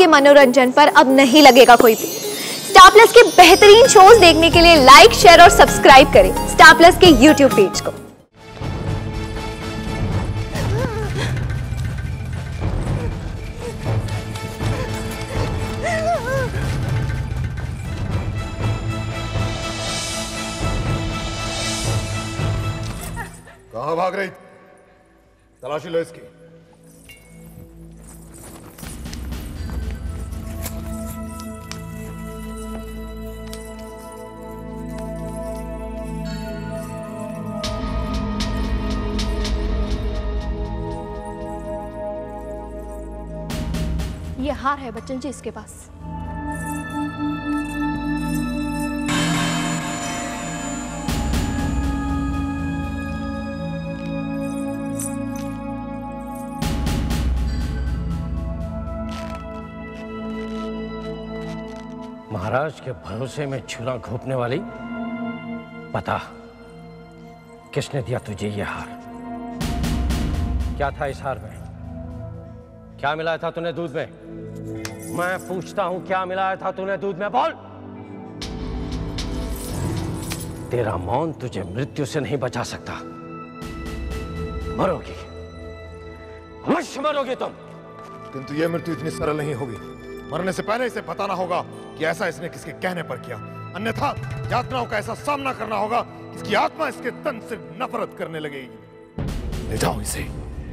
आपके मनोरंजन पर अब नहीं लगेगा कोई भी। स्टार प्लस के बेहतरीन शोज देखने के लिए लाइक, शेयर और सब्सक्राइब करें स्टार प्लस के यूट्यूब पेज को। कहां भाग रही? तलाशी लो इसकी। ये हार है बच्चन जी इसके पास। महाराज के भरोसे में छुरा घोंपने वाली, बता किसने दिया तुझे ये हार? क्या था इस हार में? क्या मिलाया था तूने दूध में? मैं पूछता हूं, क्या मिलाया था तूने दूध में? बोल। तेरा मौन तुझे मृत्यु से नहीं बचा सकता। मरोगी, अवश्य मरोगी तुम। किंतु यह मृत्यु इतनी सरल नहीं होगी। मरने से पहले इसे बताना होगा कि ऐसा इसने किसके कहने पर किया, अन्यथा यातनाओं का ऐसा सामना करना होगा, इसकी आत्मा इसके तन से नफरत करने लगेगी। ले जाओ इसे।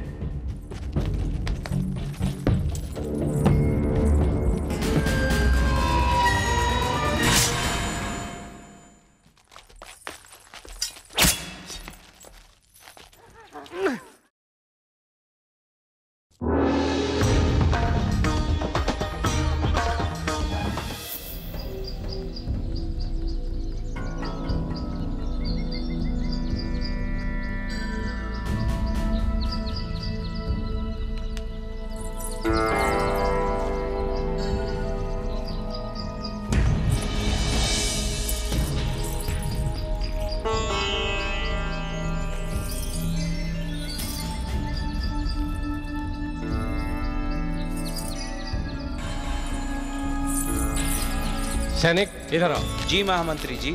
सैनिक इधर आओ। जी महामंत्री जी।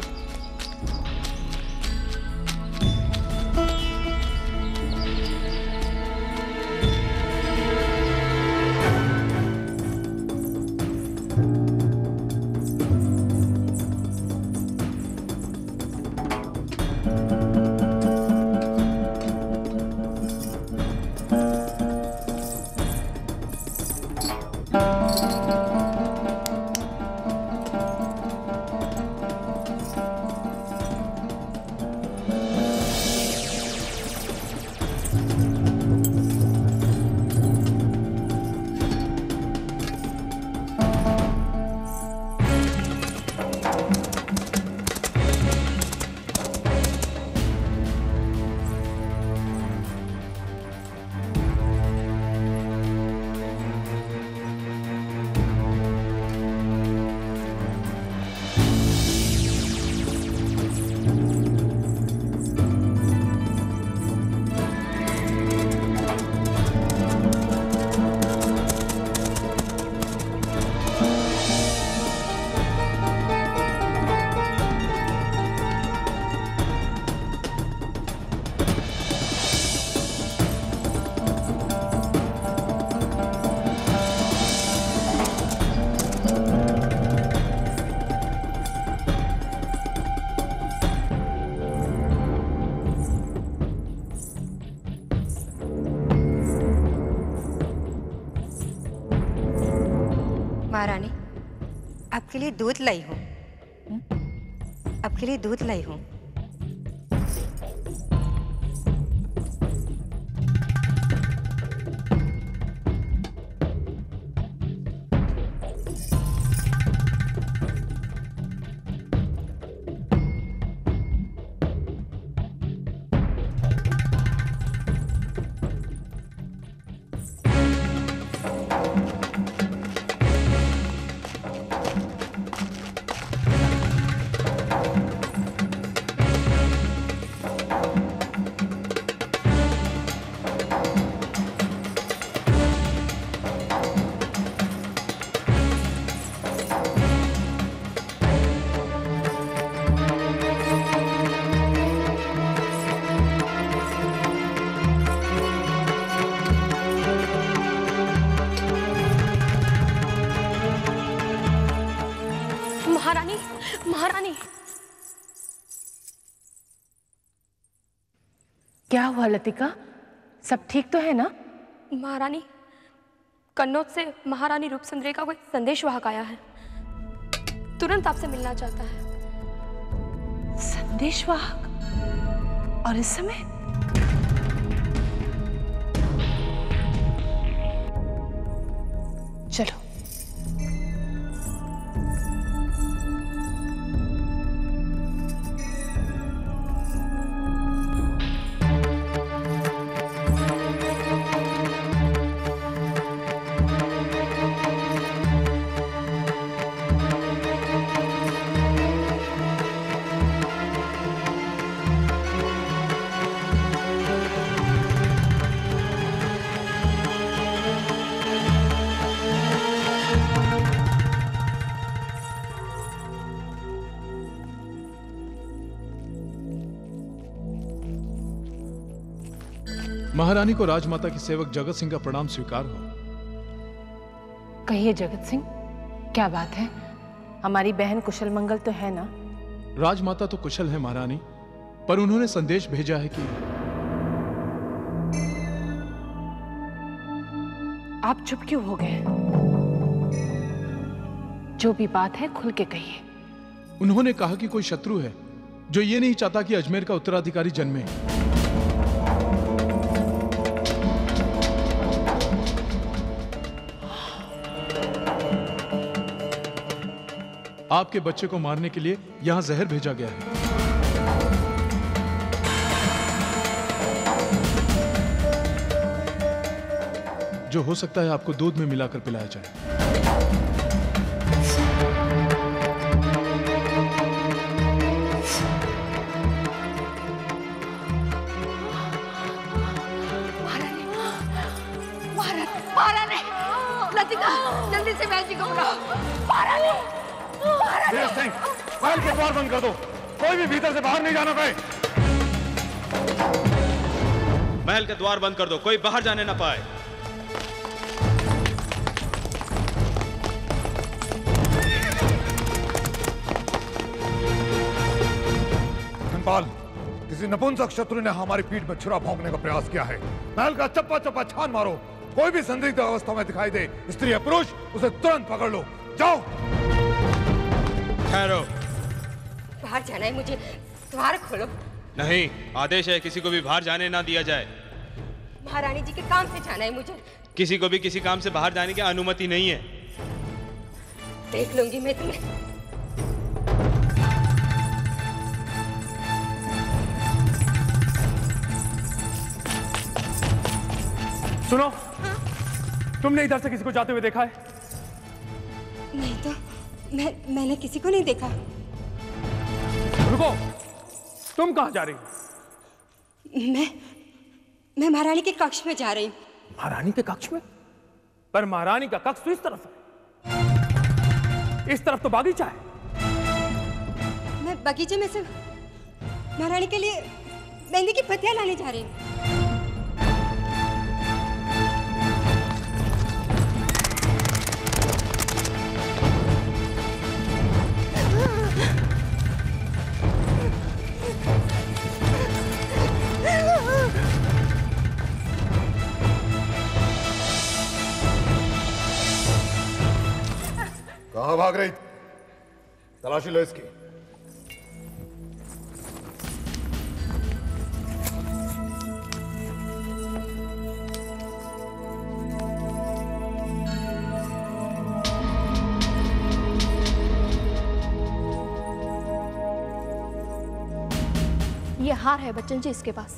महारानी, आपके लिए दूध लाई हूँ। आपके लिए दूध लाई हूँ। महारानी। क्या हुआ लतिका, सब ठीक तो है ना? महारानी, कन्नौज से महारानी रूपसुंदरी का कोई संदेशवाहक आया है, तुरंत आपसे मिलना चाहता है। संदेशवाहक? और इस समय? चलो। महारानी को राजमाता की सेवक जगत सिंह का प्रणाम स्वीकार हो। कहिए जगत सिंह, क्या बात है? हमारी बहन कुशल मंगल तो है ना? राजमाता तो कुशल है महारानी, पर उन्होंने संदेश भेजा है कि आप चुप क्यों हो गए? जो भी बात है खुल के कहिए। उन्होंने कहा कि कोई शत्रु है जो ये नहीं चाहता कि अजमेर का उत्तराधिकारी जन्मे। आपके बच्चे को मारने के लिए यहां जहर भेजा गया है। जो हो सकता है आपको दूध में मिलाकर पिलाया जाए। महारानी, लतिका, जल्दी से बहन जी को बुलाओ। महारानी, वीर सिंह, महल के द्वार बंद कर दो, कोई भी भीतर से बाहर नहीं जाना पाए। महल के द्वार बंद कर दो, कोई बाहर जाने ना पाए। धनपाल, किसी नपुंसक शत्रु ने हमारी पीठ में छुरा भोंकने का प्रयास किया है। महल का चप्पा चप्पा छान मारो, कोई भी संदिग्ध अवस्था में दिखाई दे, स्त्री या पुरुष, उसे तुरंत पकड़ लो। जाओ। ठहरो। बाहर जाना है मुझे, द्वार खोलो। नहीं, आदेश है किसी को भी बाहर जाने ना दिया जाए। महारानी जी के काम से जाना है मुझे। किसी को भी किसी काम से बाहर जाने की अनुमति नहीं है। देख लूंगी मैं तुम्हें। सुनो, तुमने इधर से किसी को जाते हुए देखा है? नहीं तो मैंने किसी को नहीं देखा। रुको, तुम कहां जा रही हो? मैं महारानी के कक्ष में जा रही हूँ। महारानी के कक्ष में? पर महारानी का कक्ष तो इस तरफ है, इस तरफ तो बागीचा है। मैं बगीचे में से महारानी के लिए मेहंदी की पत्तियां लाने जा रही हूँ। कहां भाग रही? तलाशी लो इसकी। ये हार है बच्चन जी इसके पास।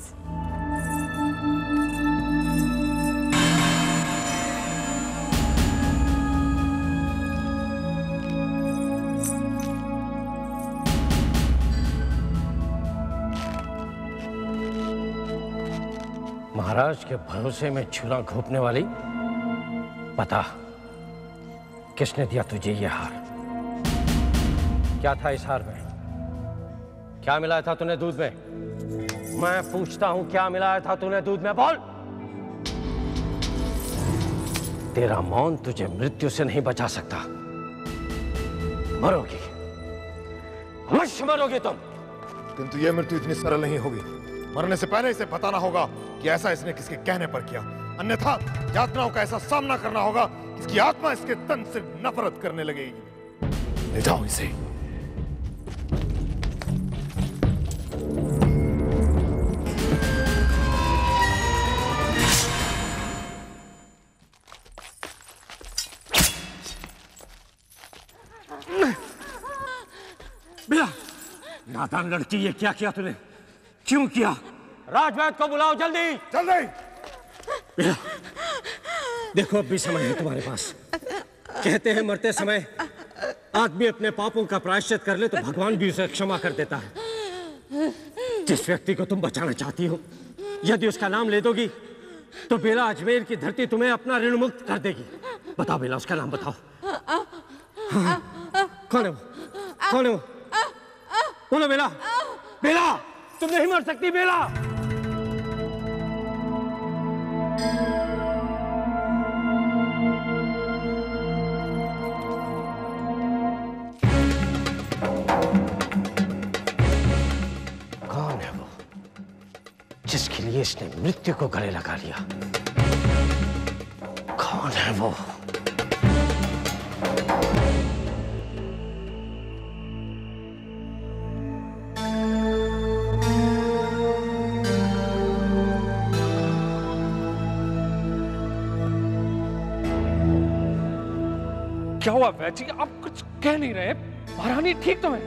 महाराज के भरोसे में छुरा घोंपने वाली, बता किसने दिया तुझे ये हार? क्या था इस हार में? क्या मिलाया था तूने दूध में? मैं पूछता हूं, क्या मिलाया था तूने दूध में? बोल। तेरा मौन तुझे मृत्यु से नहीं बचा सकता, मरोगी। अवश्य मरोगे तुम। किंतु यह मृत्यु इतनी सरल नहीं होगी। मरने से पहले इसे बताना होगा कि ऐसा इसने किसके कहने पर किया, अन्यथा यातनाओं का ऐसा सामना करना होगा, इसकी आत्मा इसके तन से नफरत करने लगेगी। ले जाओ इसे। बेला, नादान लड़की, ये क्या किया तूने? क्यों किया? राजवैद्य को बुलाओ जल्दी। जल्दी। बेला, देखो अब भी समय है तुम्हारे पास। कहते हैं मरते समय आदमी अपने पापों का प्रायश्चित कर ले तो भगवान भी उसे क्षमा कर देता है। जिस व्यक्ति को तुम बचाना चाहती हो, यदि उसका नाम ले दोगी तो बेला अजमेर की धरती तुम्हें अपना ऋण मुक्त कर देगी। बताओ बेला, उसका नाम बताओ। हाँ, कौन है वो? कौन है वो? बोलो बेला। बेला, तुम नहीं मर सकती बेला। कौन है वो जिसके लिए इसने मृत्यु को गले लगा लिया? कौन है वो? क्या हुआ वैद्य जी, आप कुछ कह नहीं रहे? महारानी ठीक तो है?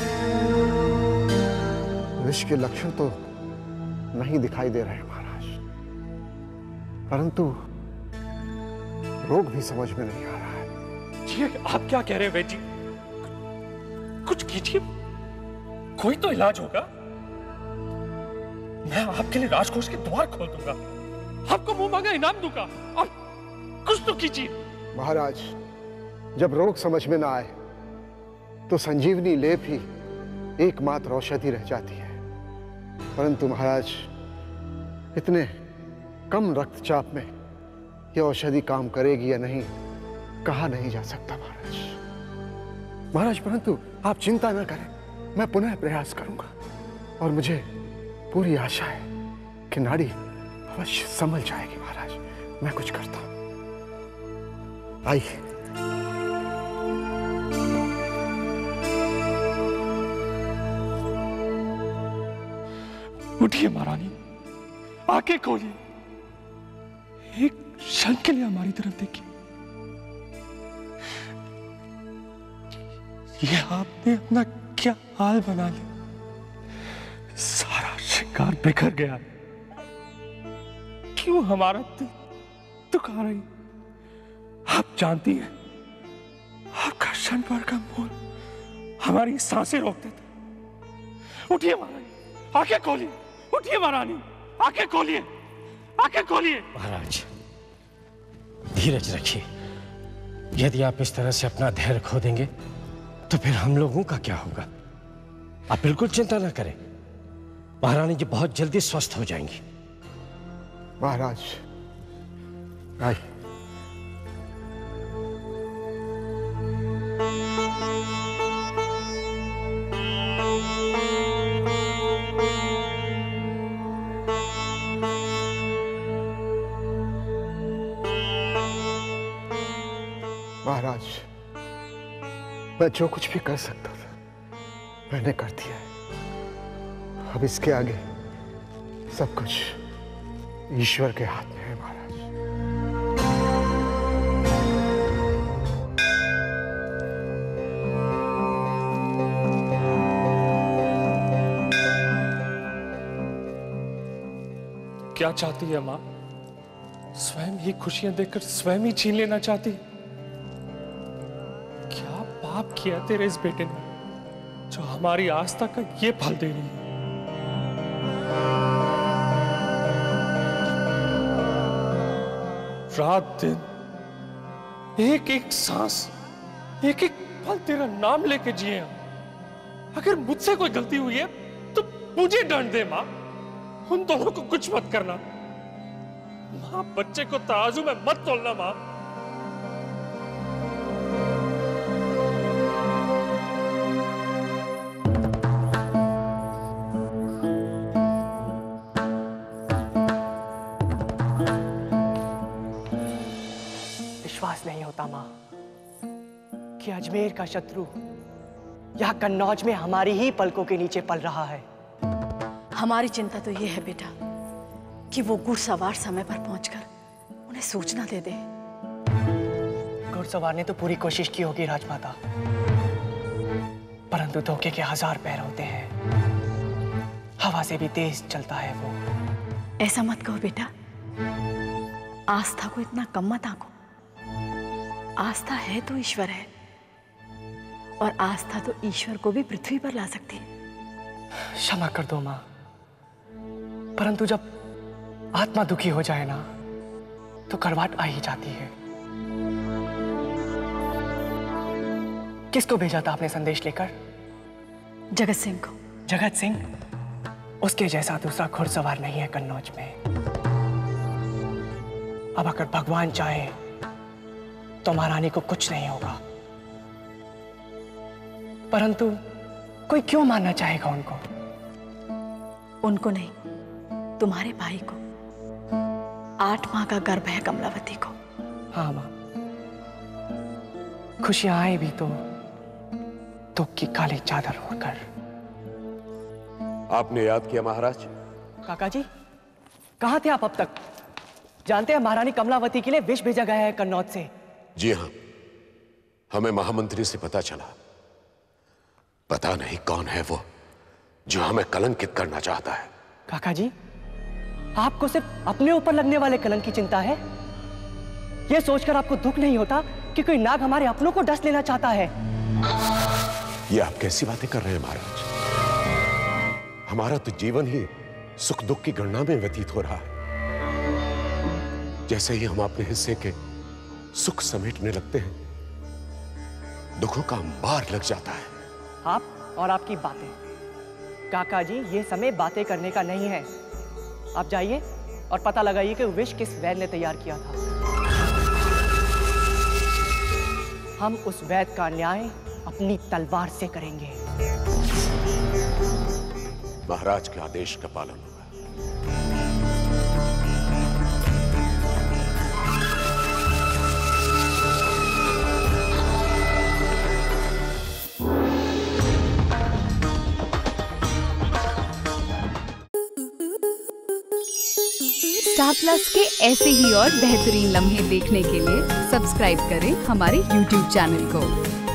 विष के लक्षण तो नहीं दिखाई दे रहे महाराज, परंतु रोग भी समझ में नहीं आ रहा है। जी आप क्या कह रहे हैं वैद्य जी? कुछ कीजिए, कोई तो इलाज होगा। मैं आपके लिए राजकोष के द्वार खोल दूंगा, आपको मुंह मांगा इनाम दूंगा। आप कुछ तो कीजिए। महाराज, जब रोग समझ में ना आए तो संजीवनी लेप ही एकमात्र औषधि रह जाती है। परंतु महाराज, इतने कम रक्तचाप में यह औषधि काम करेगी या नहीं कहा नहीं जा सकता महाराज। महाराज, परंतु आप चिंता न करें, मैं पुनः प्रयास करूंगा और मुझे पूरी आशा है कि नाड़ी अवश्य संभल जाएगी। महाराज, मैं कुछ करता हूं। आइए। उठिए महारानी, आंखें खोलिए, एक क्षण के लिए हमारी तरफ देखिए। ये आपने अपना क्या हाल बना लिया? सारा श्रृंगार बिखर गया। क्यों हमारा दिल दुखा रही? आप जानती हैं, आपका क्षण भर का मोल हमारी सांसें रोक देता। उठिए महारानी, आंखें खोलिए। उठिए महारानी, आंखें खोलिए, आंखें खोलिए। महाराज, धीरज रखिए। यदि आप इस तरह से अपना धैर्य खो देंगे तो फिर हम लोगों का क्या होगा? आप बिल्कुल चिंता न करें, महारानी जी बहुत जल्दी स्वस्थ हो जाएंगी। महाराज, आइए। महाराज, मैं जो कुछ भी कर सकता था मैंने कर दिया है। अब इसके आगे सब कुछ ईश्वर के हाथ में है महाराज। क्या चाहती है मां? स्वयं ही खुशियां देकर स्वयं ही छीन लेना चाहती? क्या पाप किया तेरे इस बेटे ने जो हमारी आस्था का ये फल दे रही है? रात दिन एक एक सांस, एक एक पल तेरा नाम लेके जिए। अगर मुझसे कोई गलती हुई है तो मुझे दंड दे मां, उन दोनों को कुछ मत करना। मां, बच्चे को तराजू में मत तोलना मां। कि अजमेर का शत्रु यहाँ कन्नौज में हमारी ही पलकों के नीचे पल रहा है। हमारी चिंता तो ये है बेटा कि वो घुड़सवार समय पर पहुंचकर उन्हें सूचना दे दे। घुड़सवार ने तो पूरी कोशिश की होगी राजमाता, परंतु धोखे के 1000 पैर होते हैं। हवा से भी तेज चलता है वो। ऐसा मत कहो बेटा, आस्था को इतना कम मत आंको। आस्था है तो ईश्वर है, और आस्था तो ईश्वर को भी पृथ्वी पर ला सकती है। क्षमा कर दो माँ, परंतु जब आत्मा दुखी हो जाए ना तो करवाट आ ही जाती है। किसको भेजा था आपने संदेश लेकर? जगत सिंह को। जगत सिंह? उसके जैसा दूसरा घुड़सवार नहीं है कन्नौज में। अब अगर भगवान चाहे तो महारानी को कुछ नहीं होगा, परंतु कोई क्यों मानना चाहेगा उनको? उनको नहीं, तुम्हारे भाई को। 8 माह का गर्भ है कमलावती को। हाँ माँ, खुशियां आए भी तो दुख की काली चादर ओढ़कर। आपने याद किया महाराज? काका जी, कहाँ थे आप अब तक? जानते हैं महारानी कमलावती के लिए विष भेजा गया है कन्नौज से। जी हाँ, हमें महामंत्री से पता चला। पता नहीं कौन है वो जो हमें कलंकित करना चाहता है। काका जी, आपको सिर्फ अपने ऊपर लगने वाले कलंक की चिंता है? यह सोचकर आपको दुख नहीं होता कि कोई नाग हमारे अपनों को डस लेना चाहता है? ये आप कैसी बातें कर रहे हैं महाराज? हमारा तो जीवन ही सुख दुख की गणना में व्यतीत हो रहा है। जैसे ही हम अपने हिस्से के सुख समेटने लगते हैं, दुखों का अंबार लग जाता है। आप और आपकी बातें। काका जी, ये समय बातें करने का नहीं है। आप जाइए और पता लगाइए कि विष किस वैद्य ने तैयार किया था। हम उस वैद्य का न्याय अपनी तलवार से करेंगे। महाराज के आदेश का पालन होगा। स्टार प्लस के ऐसे ही और बेहतरीन लम्हे देखने के लिए सब्सक्राइब करें हमारे YouTube चैनल को।